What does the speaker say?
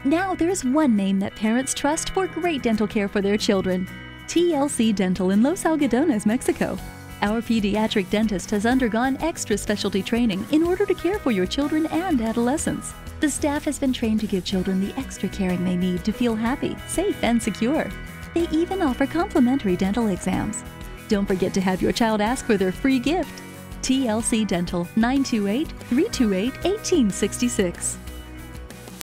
Now there's one name that parents trust for great dental care for their children: TLC Dental in Los Algodones, Mexico. Our pediatric dentist has undergone extra specialty training in order to care for your children and adolescents. The staff has been trained to give children the extra caring they need to feel happy, safe, and secure. They even offer complimentary dental exams. Don't forget to have your child ask for their free gift. TLC Dental, 928-328-1866.